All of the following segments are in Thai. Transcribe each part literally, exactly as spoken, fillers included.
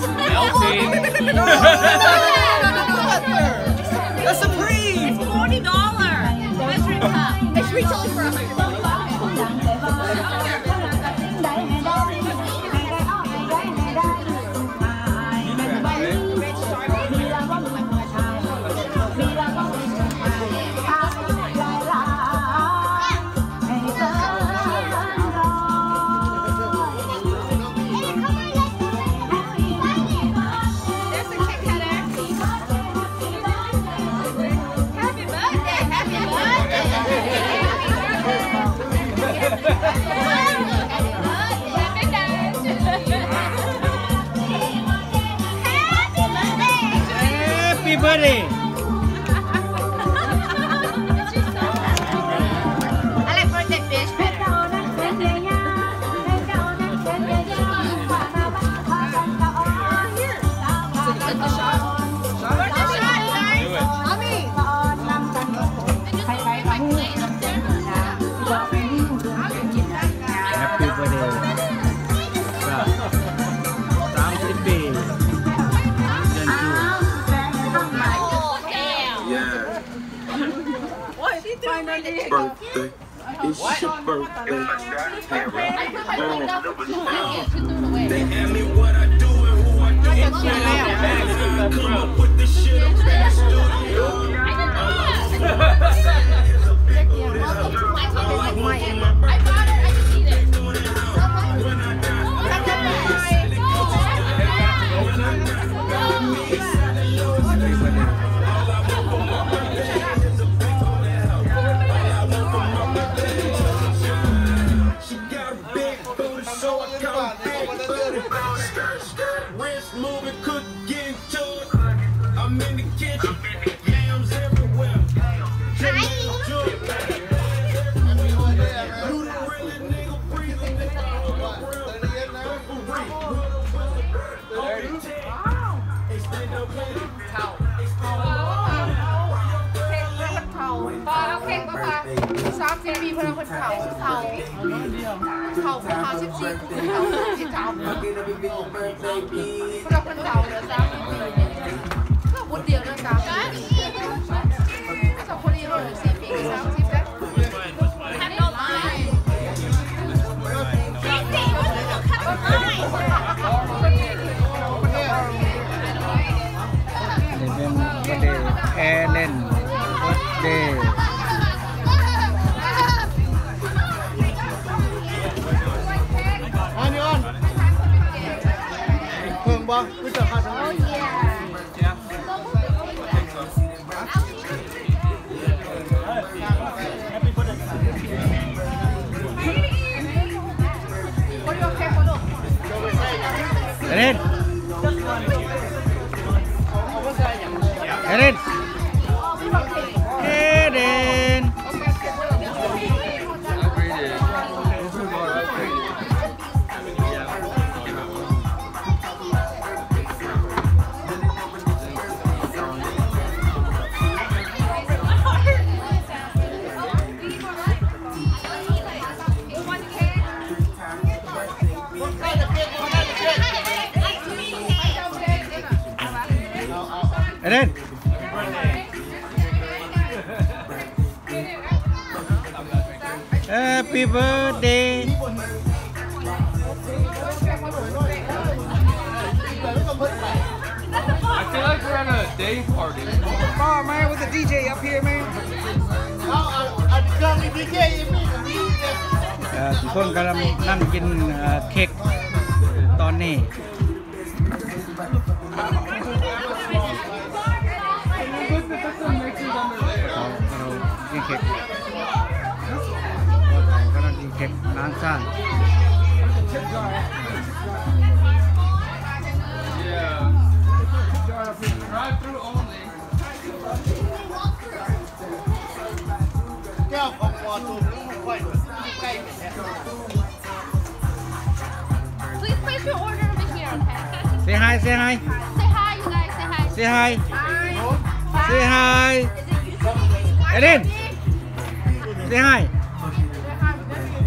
Melting. That's Supreme. It's forty dollars. Measuring cup. It's retailing for a hundred dollars. Happy birthday. I like birthday fish better. Happy birthday.สามสิบปีเดือนจู Birthday. It's your birthday. They ask me what I do and who I do. Come up with this shit up in the studio. I bought it. I just eat it. She got a big booty, so I call her big booty. Skirt, skirt, wrist moving, could get into it. I'm in the kitchen, yams everywhere. Sáu chị bị phân phân khẩu khẩu khẩu phân khẩu chị chị khẩu chị khẩu phân phân khẩu nữa sao không một điều nữa cả saoคนนี้เราเลยสิปีsao chị đấy have no line Ellen birthday อันนี้อ่อนเพิ่งบ่รู้จักค่ะทั้งนี้เอเลนเอเลนเอเลนเอเลน Happy birthday. I feel like we're at a day party. Oh man, with the D J up here, man. Oh, I got the D J in me. ทุกคนกำลังนั่งกินเค้กตอนนี้กินเค้กกำลังกินเค้กร้านซ่าน Drive through only. แก้วของวอตูนี่ค่อยใกล้แค่ Please place your order over here, okay? Say hi, say hi. Say hi, you guys. Say hi. Say hi. Hi. Say hi. Ellen. Say hi.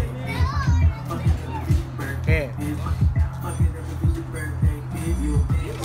Okay.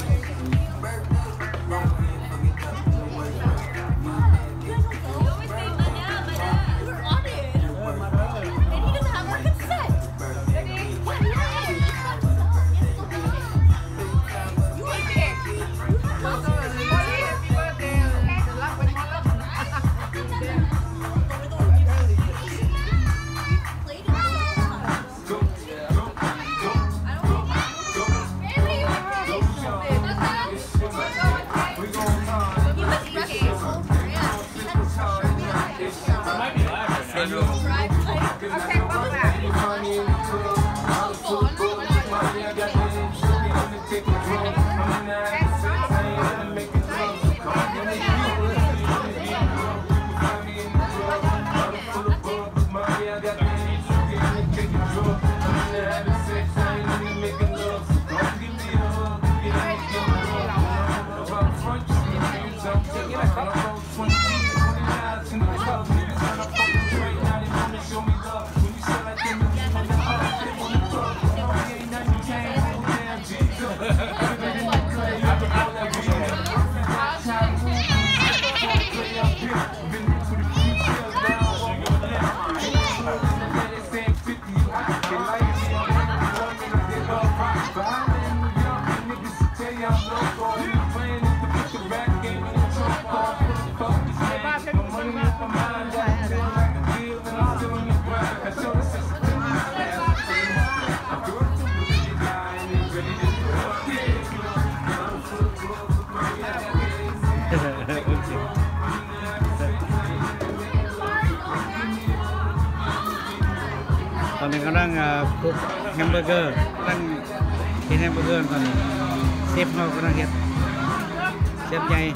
ลังคุกแฮมเบอร์เกอร์กำลังกินแฮมเบอร์เกอร์ตอนนี้เชฟเขากำลังเฮ็ดเชฟใหญ่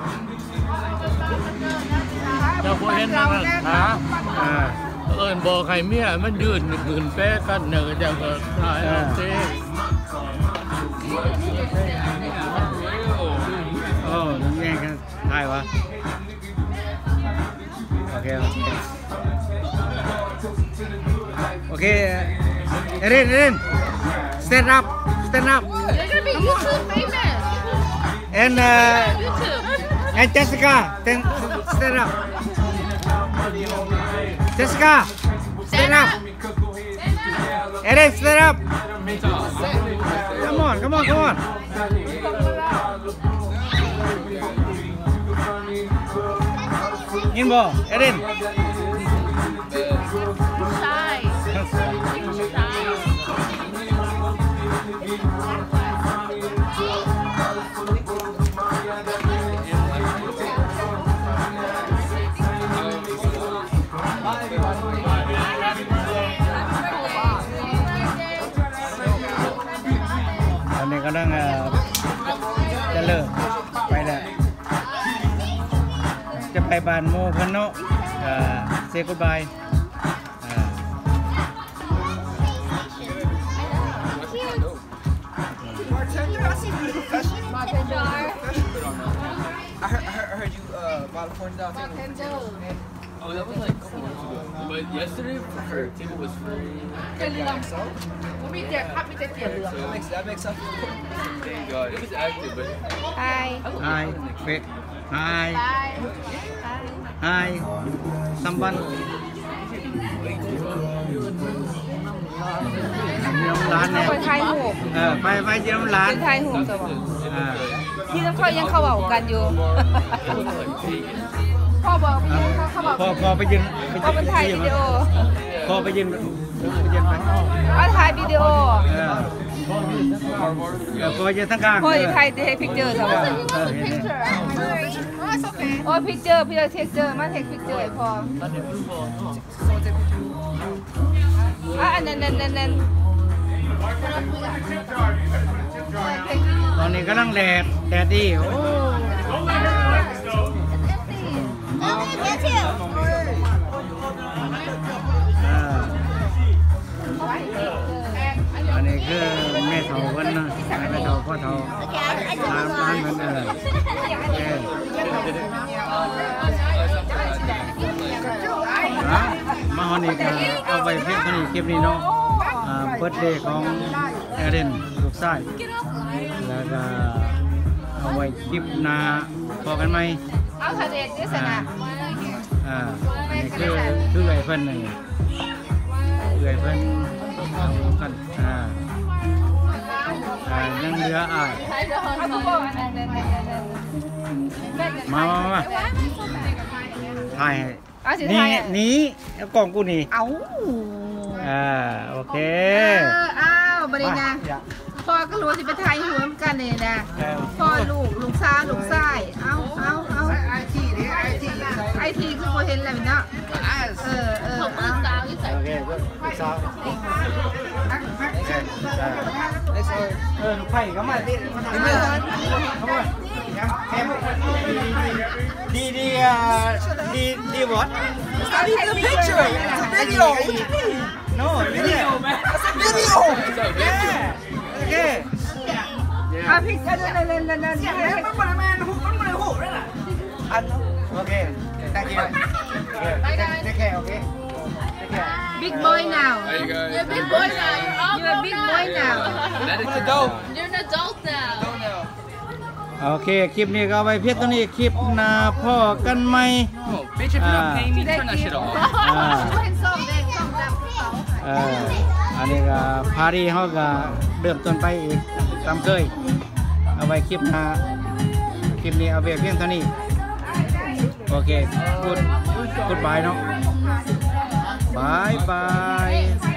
เจ้าคนเห็นมันนะอ่าเอิญบอกใครเมียมันยืนยืนแป๊ะกันเนื้อจะก็ตายเอาเต้โอ้น้ำแดงกันถ่ายวะโอเคโอเคเอรินเอริน stand up stand up You're gonna be YouTube famous. and uh, YouTube. and Jessica stand stand up Jessica stand up Erin stand up come on come on come on nhìn bò Erin Shy. anh này có đangจะเลิกไปแล้วจะไปบ้านโมพันเนาะเซกูดบาย I heard, I heard, I heard you uh, bought a forty dollar table. Oh, that was like a couple months ago. But yesterday, her table was free. เจเหลืองผมมีเจ็ดครับมีเจ็ดเจ็ดเหลือง That makes that makes sense. Thank God. It was active, but Hi. hi wait hi Hi. hi someone น้ำร้านเนี่ยไปถ่ายรูปเออไปไปที่น้ำร้านไปถ่ายรูปจ้ะบ่อ่าที่น้ำเขายังเขาเว้ากันอยู่ พ่อบอกเขาบอกพอพอไปยืนเขาเป็นถ่ายวิดีโอพอไปยืนไปยืนไปเอาถ่ายวิดีโอเออเออพอยืนทั้งกลางพ่อจะถ่ายเทคพิกเจอร์จ้ะบ่เออเห็น Picture. Oh, it's okay. โอ้พิกเจอร์พี่จะเทคเจอร์มาเทคพิกเจอร์ให้พ่ออ่ะอันนั้นนั่นนั่นนั่นตอนนี้กำลังแดดแดดดีโอ้ อ่าอันนี้คือแม่เฒ่ากันนะแม่เฒ่าพ่อเฒ่าตามร้านกันเออนะมาฮอนี่ก็เอาไปเพียงเท่านี้คลิปนี้เนาะอ่าเบิร์ธเดย์ของแอเรนลูกชายแล้วก็เอาไว้คลิปหน้าพอกันไหมเอาทะเลด้วยสนะอ่าอันนี้คือคือไอ้เพิ่นนี่เอื้อยเพิ่นเอากันอ่าอ่ายังเหลืออ่ายเอาทุกคนอันนั้นนั่นนั่นนั่นมามามาถ่ายให้เอาสินี่ถ่ายอ่ะนี่เอากล่องกูนี่เอาอ่าโอเคเอออ้าวบริณาพ่อก็รู้สิไปถ่ายหัวกันเนี่ยนะพ่อลูกลูกสาวลูกชายเอาเอาเอาไอทีนี่ไอทีไอทีคือโบเห็นแล้วเนาะเออเออเอาโอเคลูกสาวโอเคอ่าเออลูกไผ่เข้ามาดิเข้ามาเข้ามาแฮมดีดีอ่าดีดีวอท It's not even a picture. It's a video. What you mean? no video It's a video. yeah okay เอาพริกกันนั่นนั่นนั่นนั่นมันมันมันหูมันมันหูนั่นแหละ okay thank you take take care okay take care big boy now Hi, you guys. You're a big boy now. You're all you're a big boy now Medic to go. You're an adult now. โอเคคลิปนี้ก็เอาไปเพียงเท่านี้คลิปหน้าพ่อกันไหม Come on, bitch. If you're not paying me, turn that shit off. อ่าเห็นส้มแดงส้มดำเขาเอ่ออันนี้ก็พารีเขาก็เริ่มต้นไปอีกตามเคยเอาไว้คลิปหน้าคลิปนี้เอาไปเพียงเท่านี้โอเคพูดพูดบายเนาะบายบาย